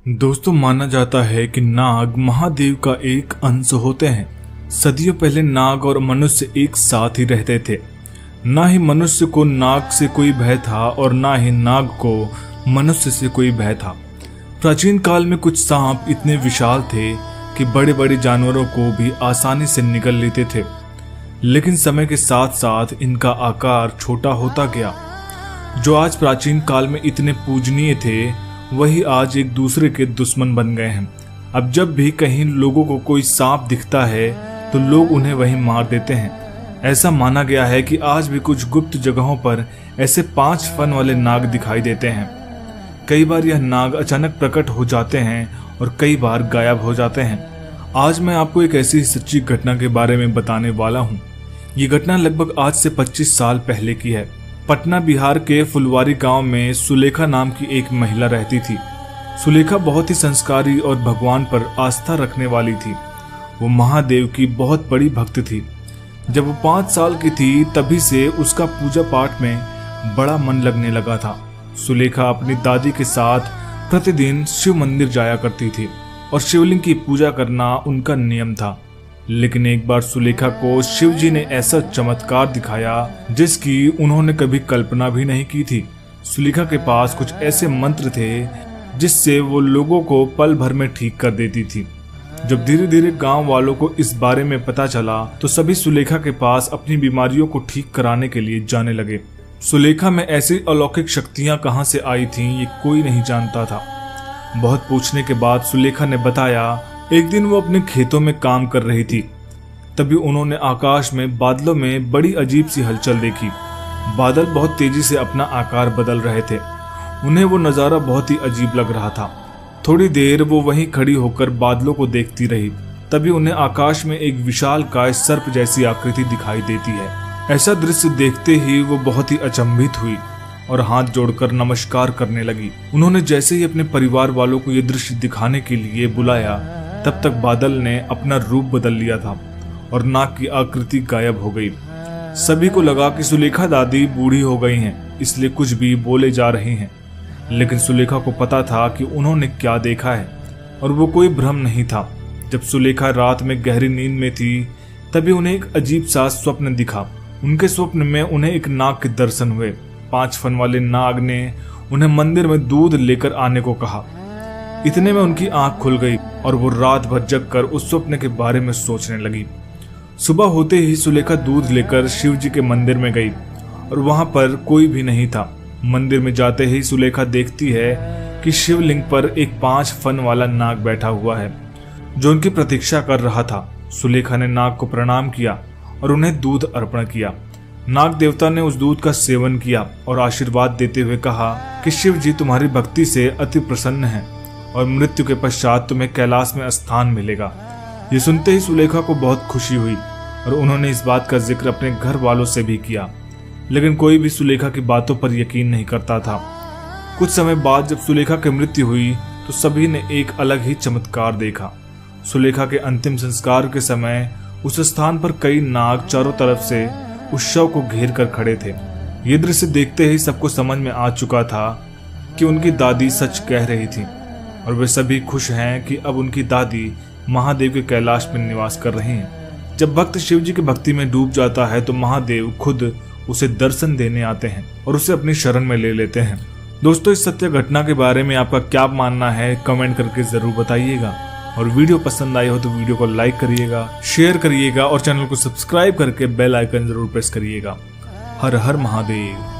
दोस्तों, माना जाता है कि नाग महादेव का एक अंश होते हैं। सदियों पहले नाग और मनुष्य एक साथ ही रहते थे। ना ही मनुष्य को नाग से कोई भय था और ना ही नाग को मनुष्य से कोई भय था। प्राचीन काल में कुछ सांप इतने विशाल थे कि बड़े बड़े जानवरों को भी आसानी से निगल लेते थे, लेकिन समय के साथ साथ इनका आकार छोटा होता गया। जो आज प्राचीन काल में इतने पूजनीय थे, वही आज एक दूसरे के दुश्मन बन गए हैं। अब जब भी कहीं लोगों को कोई सांप दिखता है तो लोग उन्हें वहीं मार देते हैं। ऐसा माना गया है कि आज भी कुछ गुप्त जगहों पर ऐसे 5 फन वाले नाग दिखाई देते हैं। कई बार यह नाग अचानक प्रकट हो जाते हैं और कई बार गायब हो जाते हैं। आज मैं आपको एक ऐसी सच्ची घटना के बारे में बताने वाला हूँ। ये घटना लगभग आज से 25 साल पहले की है। पटना बिहार के फुलवारी गांव में सुलेखा नाम की एक महिला रहती थी। सुलेखा बहुत ही संस्कारी और भगवान पर आस्था रखने वाली थी। वो महादेव की बहुत बड़ी भक्त थी। जब वो 5 साल की थी तभी से उसका पूजा पाठ में बड़ा मन लगने लगा था। सुलेखा अपनी दादी के साथ प्रतिदिन शिव मंदिर जाया करती थी और शिवलिंग की पूजा करना उनका नियम था। लेकिन एक बार सुलेखा को शिव जी ने ऐसा चमत्कार दिखाया जिसकी उन्होंने कभी कल्पना भी नहीं की थी। सुलेखा के पास कुछ ऐसे मंत्र थे जिससे वो लोगों को पल भर में ठीक कर देती थी। जब धीरे धीरे गांव वालों को इस बारे में पता चला तो सभी सुलेखा के पास अपनी बीमारियों को ठीक कराने के लिए जाने लगे। सुलेखा में ऐसी अलौकिक शक्तियां कहां से आई थीं, ये कोई नहीं जानता था। बहुत पूछने के बाद सुलेखा ने बताया, एक दिन वो अपने खेतों में काम कर रही थी, तभी उन्होंने आकाश में बादलों में बड़ी अजीब सी हलचल देखी। बादल बहुत तेजी से अपना आकार बदल रहे थे। उन्हें वो नज़ारा बहुत ही अजीब लग रहा था। थोड़ी देर वो वहीं खड़ी होकर बादलों को देखती रही। तभी उन्हें आकाश में एक विशालकाय सर्प जैसी आकृति दिखाई देती है। ऐसा दृश्य देखते ही वो बहुत ही अचंभित हुई और हाथ जोड़कर नमस्कार करने लगी। उन्होंने जैसे ही अपने परिवार वालों को ये दृश्य दिखाने के लिए बुलाया, तब तक बादल ने अपना रूप बदल लिया था और नाग की आकृति गायब हो गई। सभी को लगा कि सुलेखा दादी बूढ़ी हो गई हैं, इसलिए कुछ भी बोले जा रही हैं। लेकिन सुलेखा को पता था कि उन्होंने क्या देखा है और वो कोई भ्रम नहीं था। जब सुलेखा रात में गहरी नींद में थी, तभी उन्हें एक अजीब सा स्वप्न दिखा। उनके स्वप्न में उन्हें एक नाग के दर्शन हुए। 5 फन वाले नाग ने उन्हें मंदिर में दूध लेकर आने को कहा। इतने में उनकी आंख खुल गई और वो रात भर जगकर उस स्वप्न के बारे में सोचने लगी। सुबह होते ही सुलेखा दूध लेकर शिव जी के मंदिर में गई और वहां पर कोई भी नहीं था। मंदिर में जाते ही सुलेखा देखती है कि शिवलिंग पर एक 5 फन वाला नाग बैठा हुआ है जो उनकी प्रतीक्षा कर रहा था। सुलेखा ने नाग को प्रणाम किया और उन्हें दूध अर्पण किया। नाग देवता ने उस दूध का सेवन किया और आशीर्वाद देते हुए कहा कि शिव जी तुम्हारी भक्ति से अति प्रसन्न है और मृत्यु के पश्चात तुम्हें कैलाश में स्थान मिलेगा। ये सुनते ही सुलेखा को बहुत खुशी हुई और उन्होंने इस बात का जिक्र अपने घर वालों से भी किया, लेकिन कोई भी सुलेखा की बातों पर यकीन नहीं करता था। कुछ समय बाद जब सुलेखा की मृत्यु हुई तो सभी ने एक अलग ही चमत्कार देखा। सुलेखा के अंतिम संस्कार के समय उस स्थान पर कई नाग चारों तरफ से उस शव को घेर कर खड़े थे। ये दृश्य देखते ही सबको समझ में आ चुका था कि उनकी दादी सच कह रही थी और वे सभी खुश हैं कि अब उनकी दादी महादेव के कैलाश में निवास कर रही हैं। जब भक्त शिव जी की भक्ति में डूब जाता है तो महादेव खुद उसे दर्शन देने आते हैं और उसे अपनी शरण में ले लेते हैं। दोस्तों, इस सत्य घटना के बारे में आपका क्या मानना है, कमेंट करके जरूर बताइएगा। और वीडियो पसंद आई हो तो वीडियो को लाइक करिएगा, शेयर करिएगा और चैनल को सब्सक्राइब करके बेल आइकन जरूर प्रेस करिएगा। हर हर महादेव।